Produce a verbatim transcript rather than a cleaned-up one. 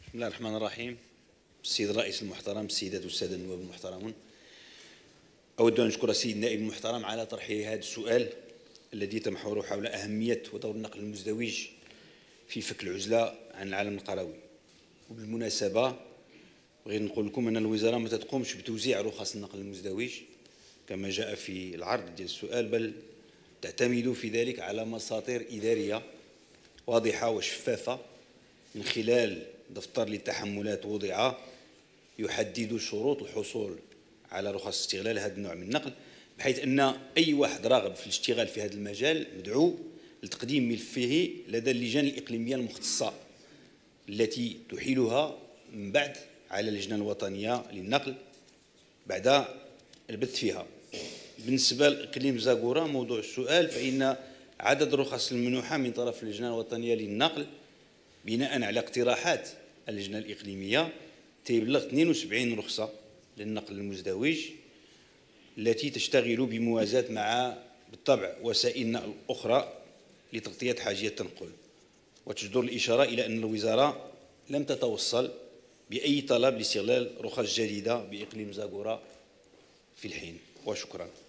بسم الله الرحمن الرحيم. السيد الرئيس المحترم، السيدات والسادة النواب المحترمون، أود أن أشكر السيد النائب المحترم على طرحه هذا السؤال الذي يتمحور حول أهمية ودور النقل المزدوج في فك العزلة عن العالم القروي. وبالمناسبة بغيت نقول لكم أن الوزارة ما تقومش بتوزيع رخص النقل المزدوج كما جاء في العرض ديال السؤال، بل تعتمد في ذلك على مساطير إدارية واضحة وشفافة من خلال دفتر للتحملات وضع يحدد شروط الحصول على رخص استغلال هذا النوع من النقل، بحيث أن أي واحد راغب في الاشتغال في هذا المجال مدعو لتقديم ملفه لدى اللجان الإقليمية المختصة التي تحيلها من بعد على اللجنة الوطنية للنقل بعد البث فيها. بالنسبة لإقليم زاغورا موضوع السؤال، فإن عدد الرخص المنوحة من طرف اللجنة الوطنية للنقل بناء على اقتراحات اللجنة الإقليمية تبلغ اثنين وسبعين رخصة للنقل المزدوج التي تشتغل بموازاة مع بالطبع وسائل النقل الأخرى لتغطية حاجية التنقل. وتجدر الإشارة إلى أن الوزارة لم تتوصل بأي طلب لاستغلال رخص جديدة بإقليم زاغورا في الحين، وشكرا.